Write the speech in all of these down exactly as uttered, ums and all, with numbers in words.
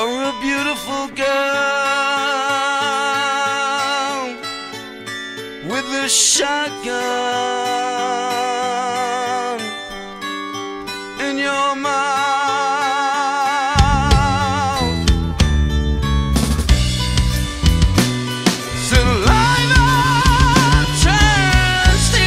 for a beautiful girl with a shotgun in your mouth. Saliva turns to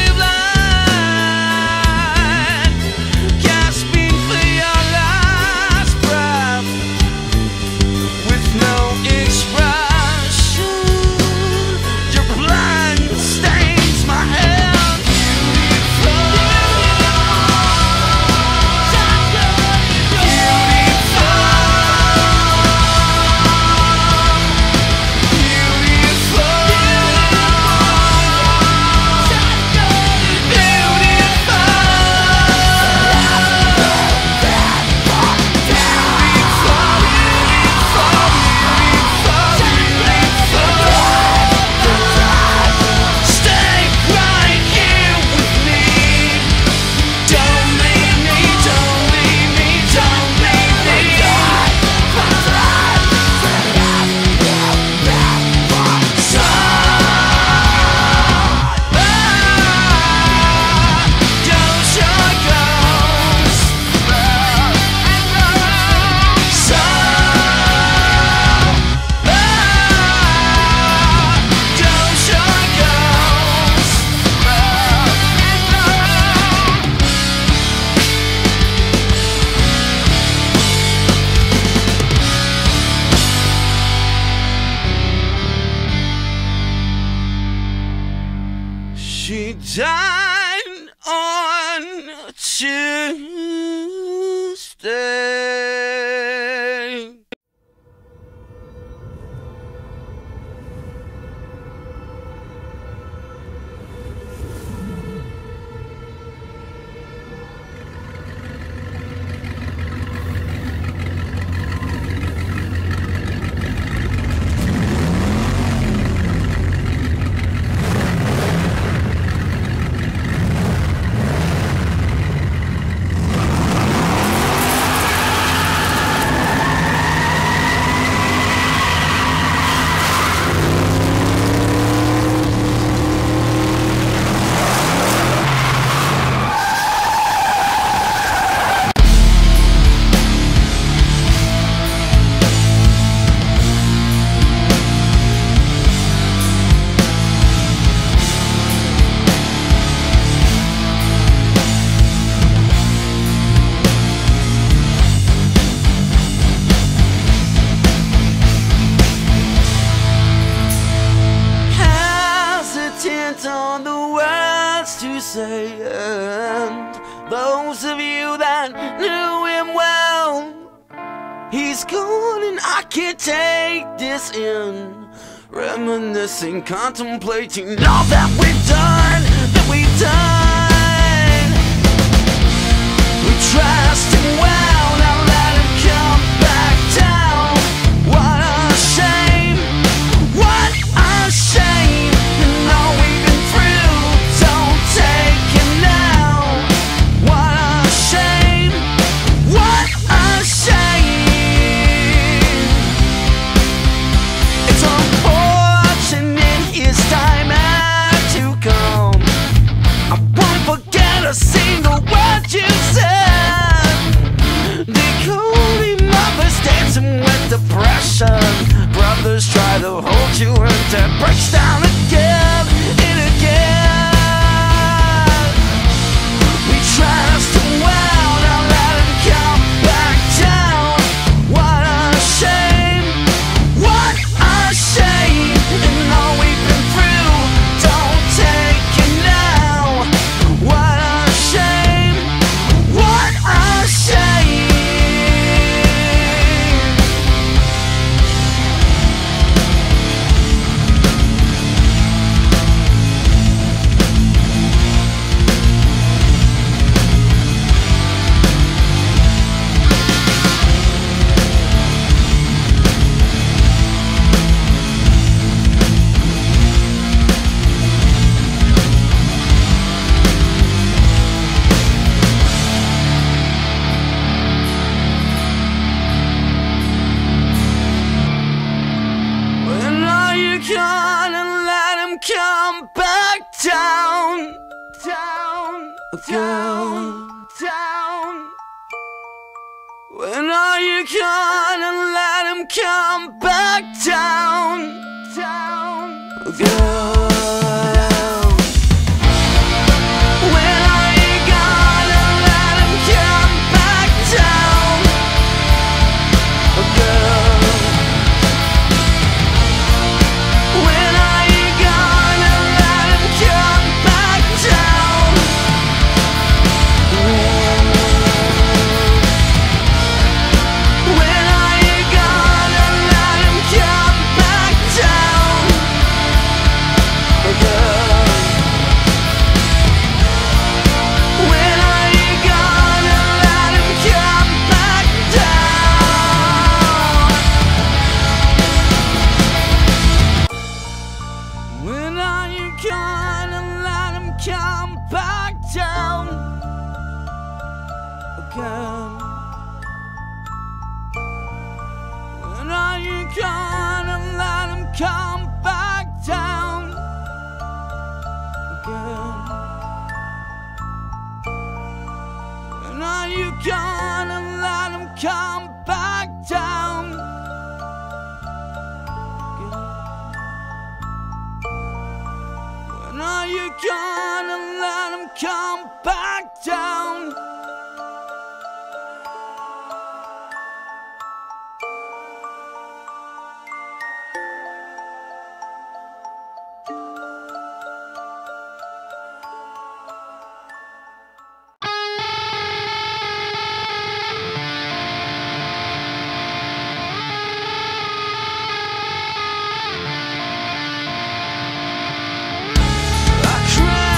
blood, gasping for your last breath with no expression. Your blood stains my hand. She died on Tuesday. On the words to say, and those of you that knew him well, he's gone and I can't take this in. Reminiscing, contemplating all that we've done, that we've done. We trust him well, now let him come back down. What a shame, what a shame. A single word you said, decoding mothers dancing with depression. Brothers try to hold you and it breaks down again and again. We trust him well, now let him come back down. What a shame, what a shame, and all we've been through, don't take it now. What down, down. When are you gonna let him come back down, down, girl? When are you gonna let him come back down, girl? When are you gonna let him come back down? When are you gonna let him come back down, girl? When are you gonna let him come back down? When are you gonna let him come back down again? When are you gonna let him come back down again? When are you gonna let him come back down again? When are you gonna let him come back down? I cried.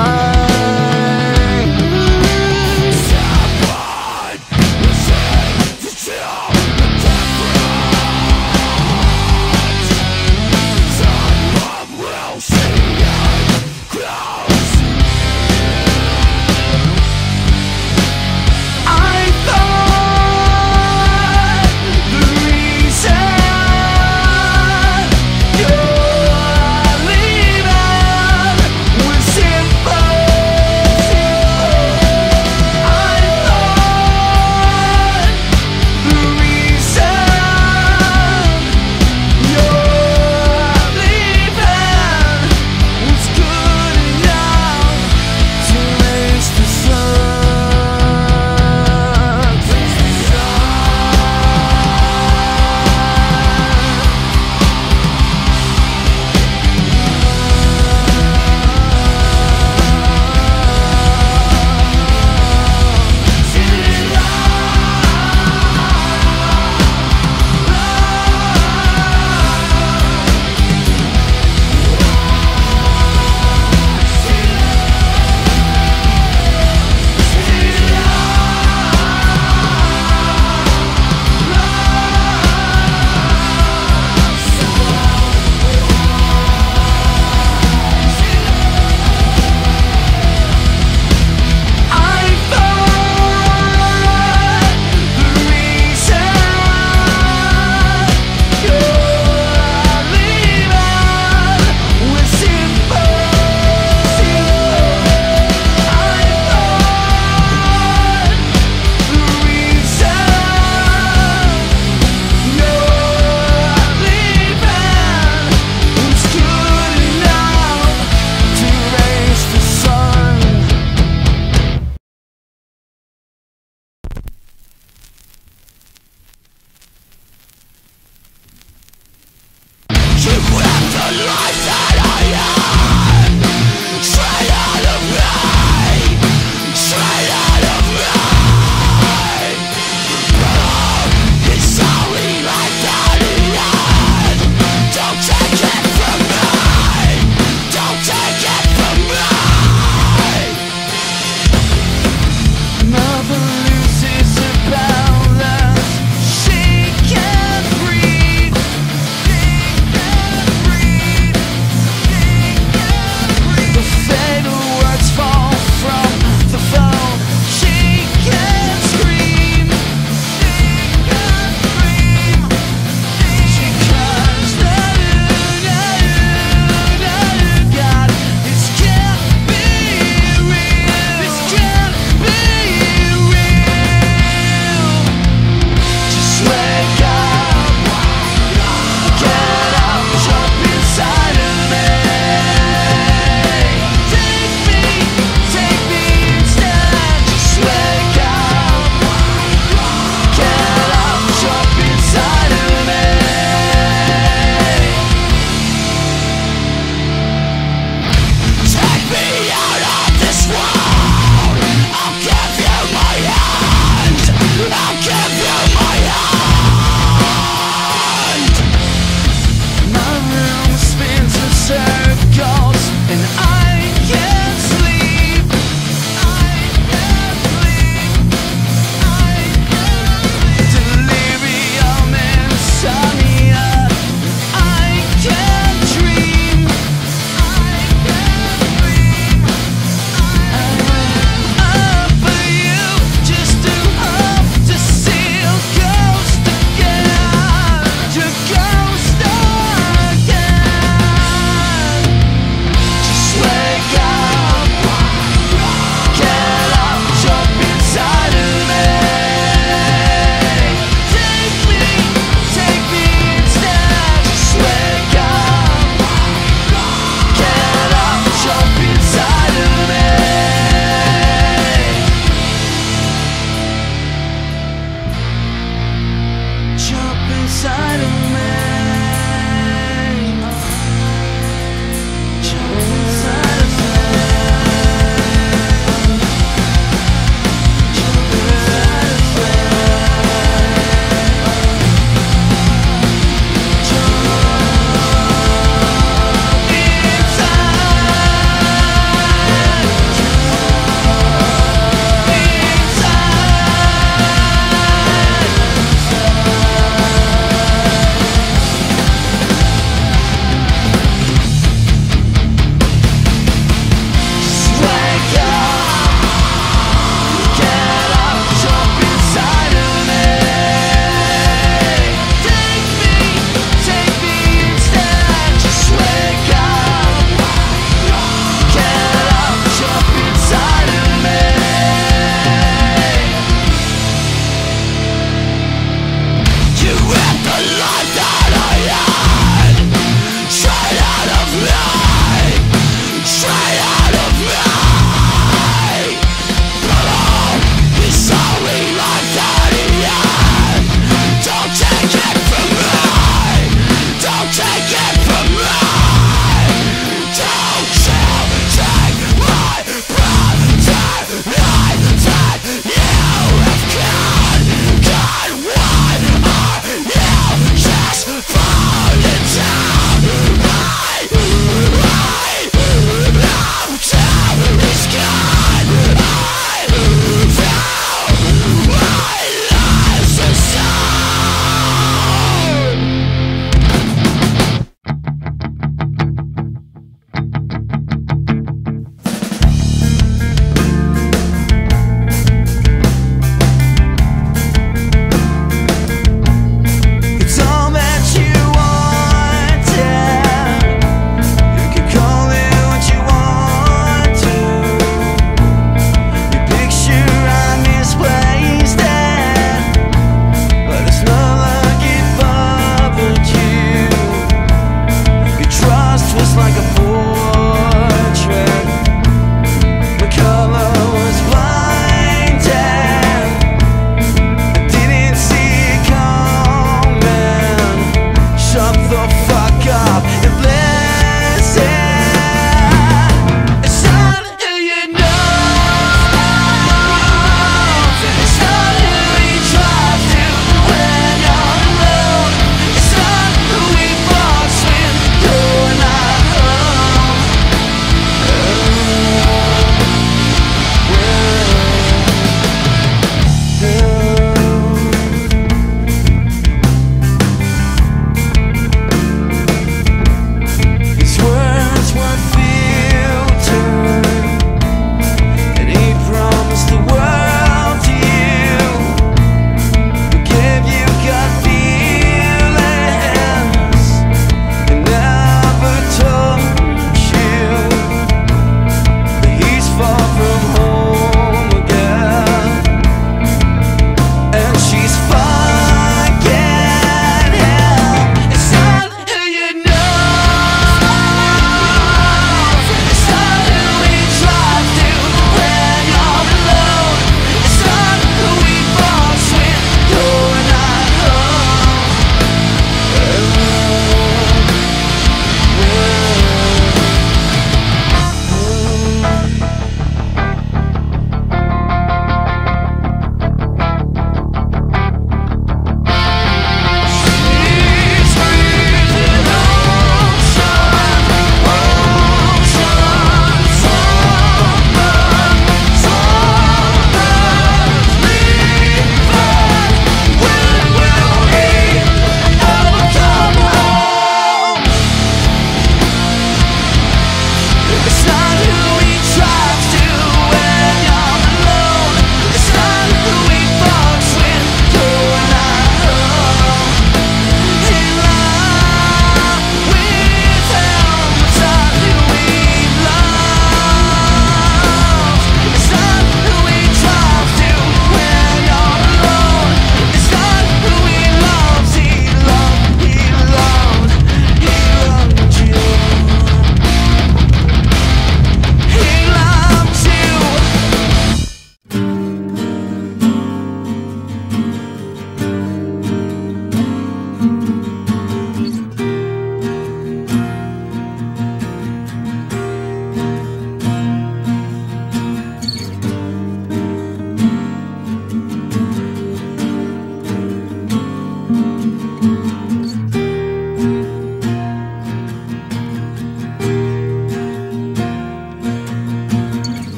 You're leaving was simple.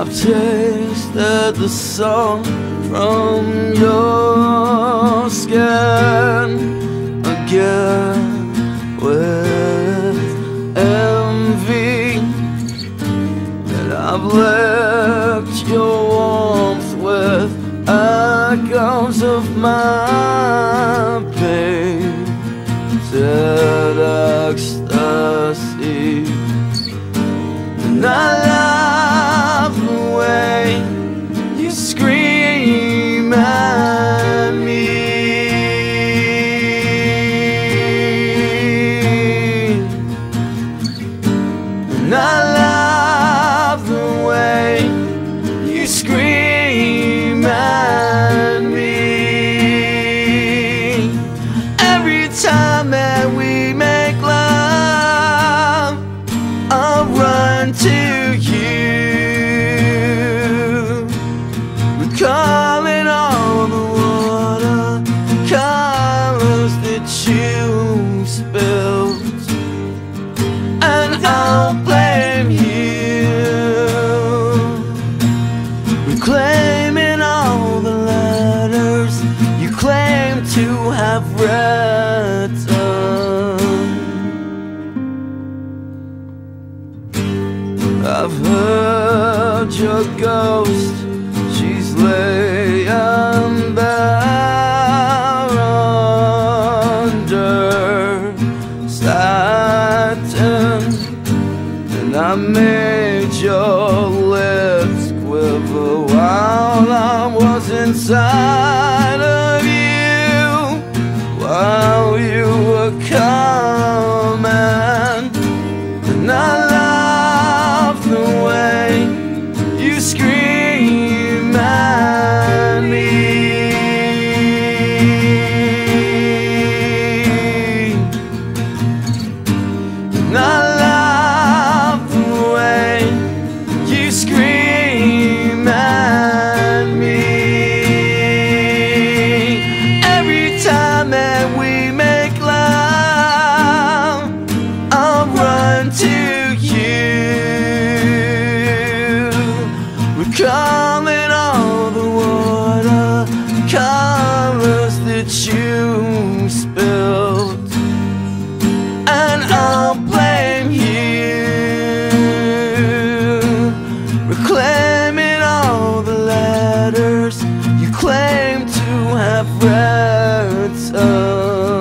I've tasted the salt from your skin again with envy, and I've licked your warmth with echoes of my pain, said ecstasy. And I love the way you scream at me. And I love the way you scream at me. Every time that we make love, I'll run to you, recalling all the watercolors that you spilled, and I'll blame you, reclaiming all the letters you claim to have written. I've heard your ghost, she's laying there under satin, and I made your lips quiver while I was inside of you, while you were coming. And I the way you scream at me. And I love the way you scream at me. Every time that we make love, I'll run to you, recalling all the watercolors that you spilled, and I'll blame you, reclaiming all the letters you claim to have written.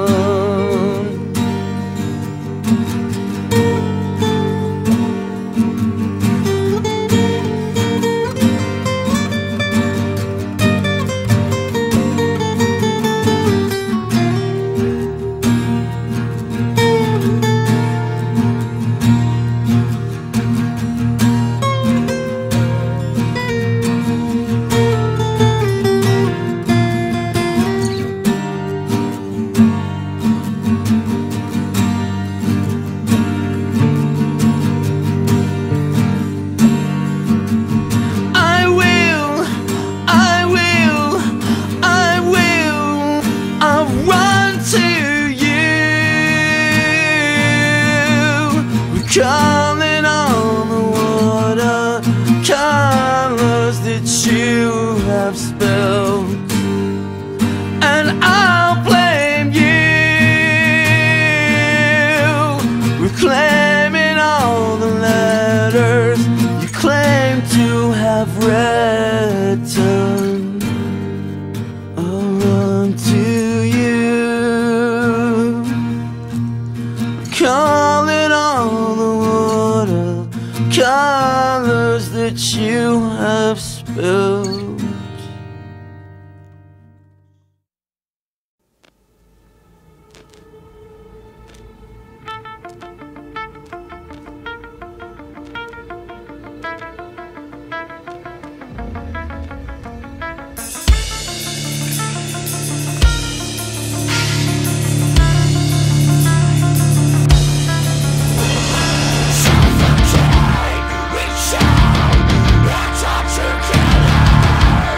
Calling all the watercolors that you have spilled, and I'll blame you, reclaiming all the letters you claim to have written. I'll run to you, calling all the watercolors that you have spilled. Suffocate, reach out, and touch together.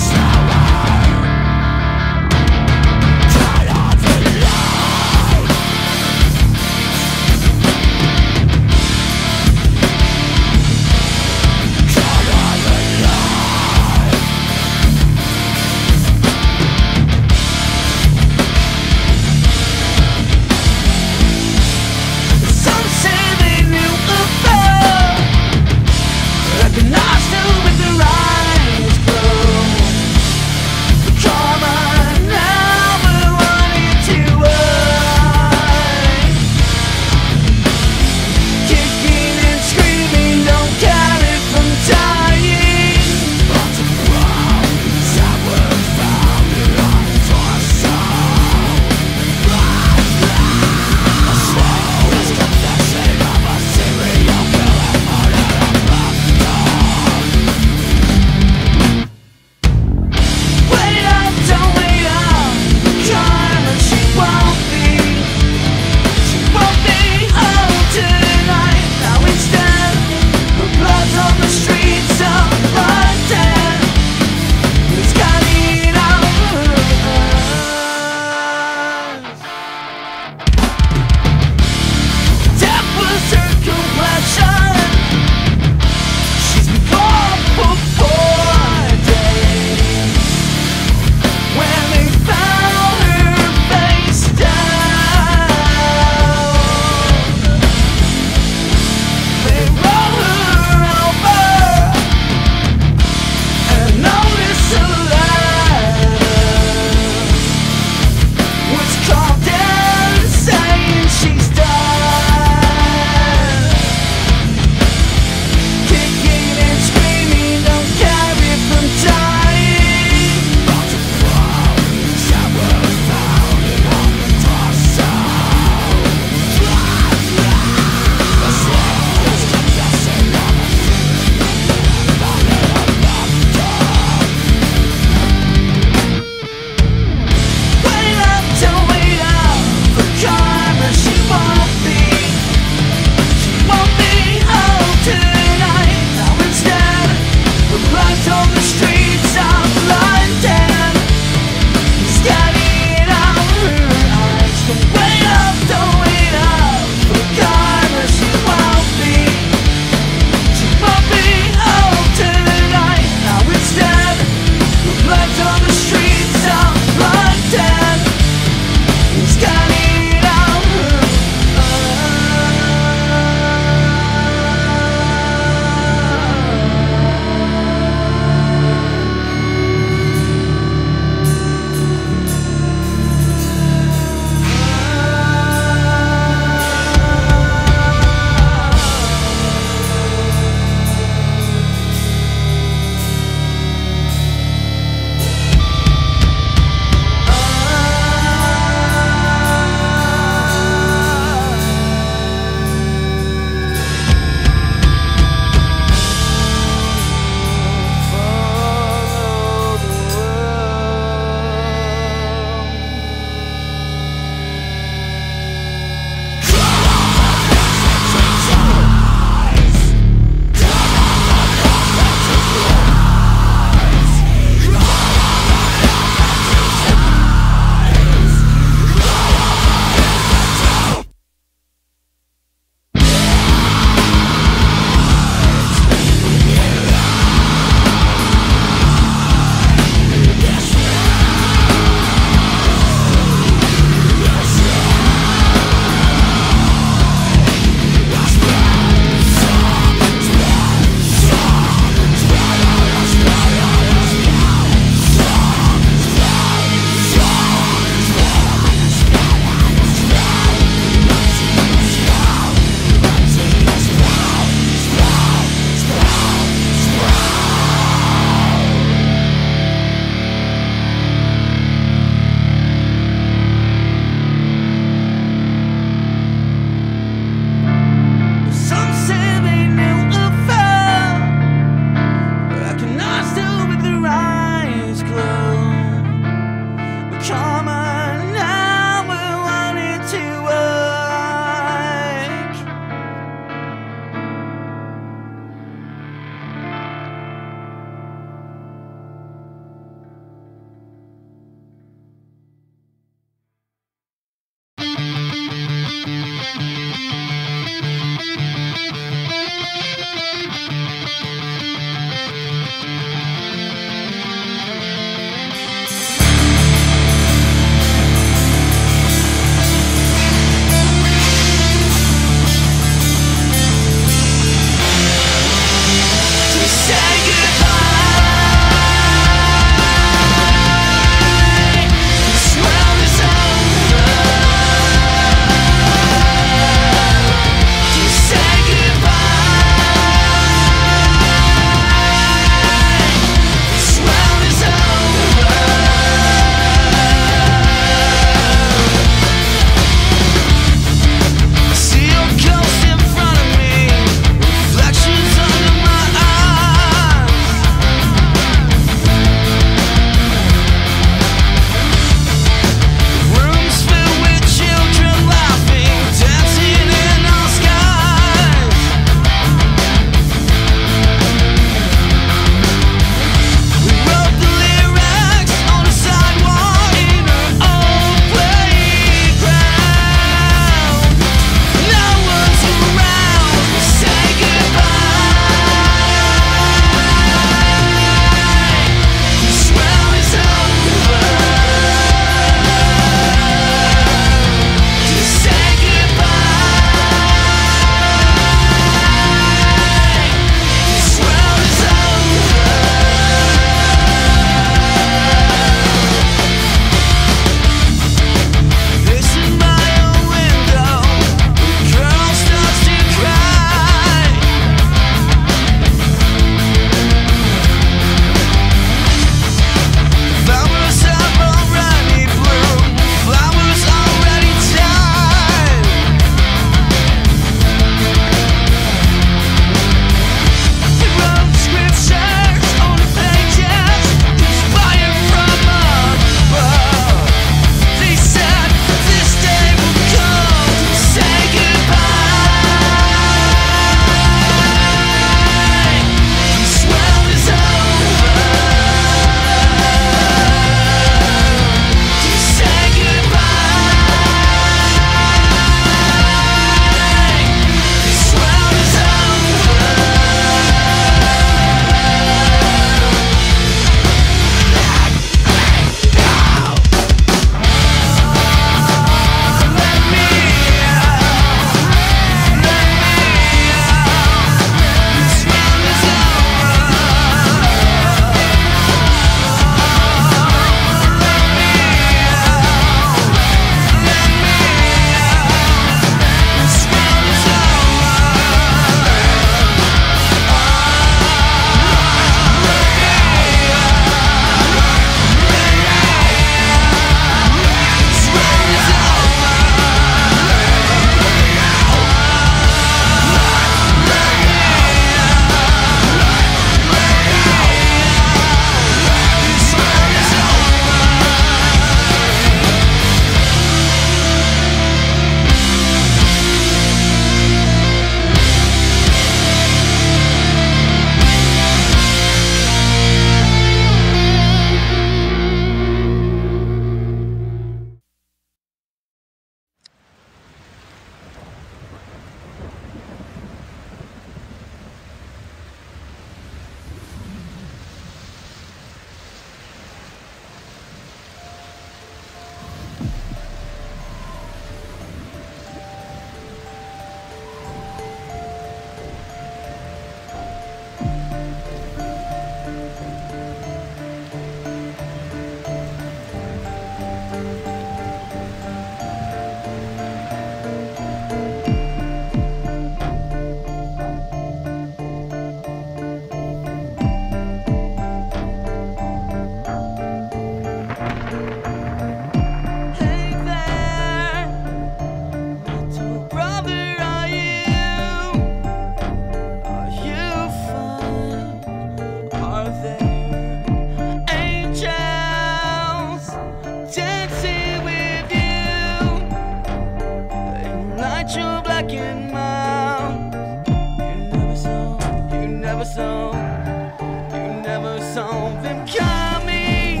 got your black and mild. You never saw, you never saw, you never saw them coming.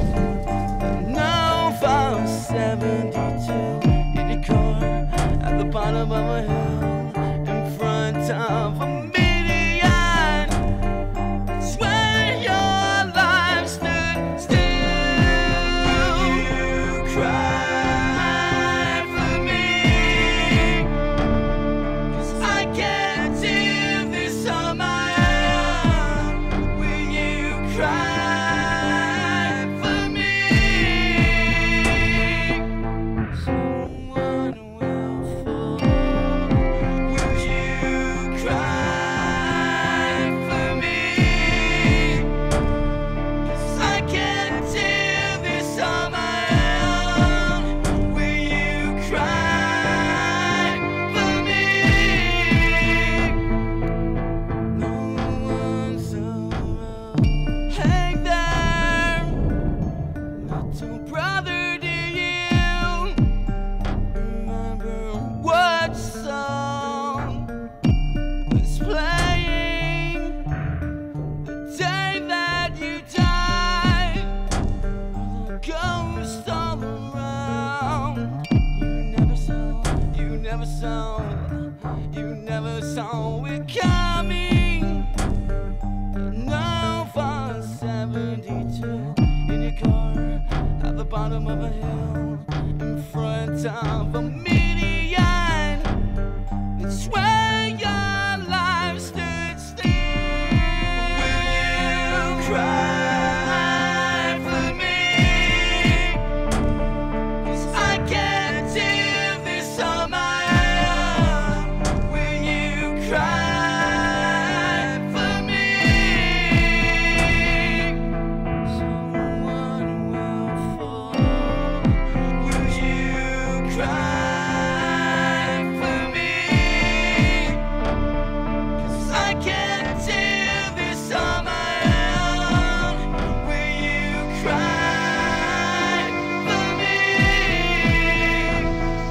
No five seventy-two in your car at the bottom of a hill in front of a million. Swear your life stood still. You cry for me, 'cause I can't do this on my own. Will you cry for me? Someone will fall. Will you cry for me? 'Cause I can't do this on my own. Will you cry for me? No one's around. Hey there, little brother, do you remember what song was playing the day that you died? The ghosts all around. You never saw, you never saw, you never saw it coming. No five seventy-two in your car at the bottom of a hill in front of a million. Swear your life stood still. Will you cry for me? 'Cause I can't do this on my own. Will you cry for me? Someone will fall. Will you cry for me? 'Cause I can't do this on my own. Will you cry for me?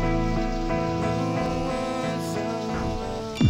No one's around.